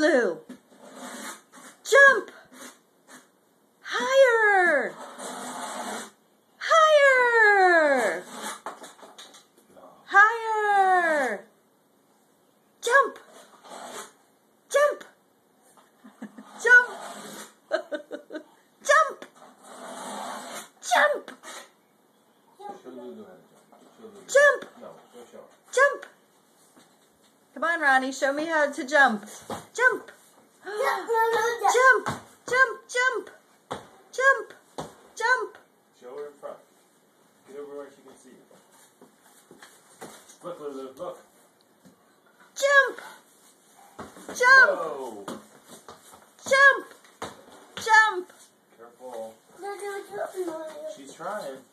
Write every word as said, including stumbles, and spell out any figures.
Lulu. Jump. Higher. Higher. Higher. Jump. Jump. Jump. Jump. Jump. Jump. Jump. Come on, Ronnie. Show me how to jump. Jump. Jump. Jump. Jump. Jump. Jump. Show her in front. Get over where she can see you. Look, Lulu. Look. Jump. Jump. Whoa. Jump. Jump. Careful. She's trying.